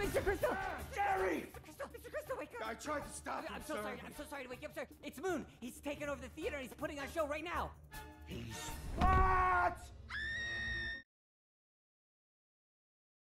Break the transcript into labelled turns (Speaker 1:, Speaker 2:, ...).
Speaker 1: Mr. Crystal!
Speaker 2: Jerry!
Speaker 1: Mr. Crystal, wake up!
Speaker 2: I tried to stop him,
Speaker 1: I'm so
Speaker 2: sir.
Speaker 1: sorry. I'm so sorry to wake you up, sir. It's Moon. He's taking over the theater and he's putting on a show right now.
Speaker 2: He's... Ah!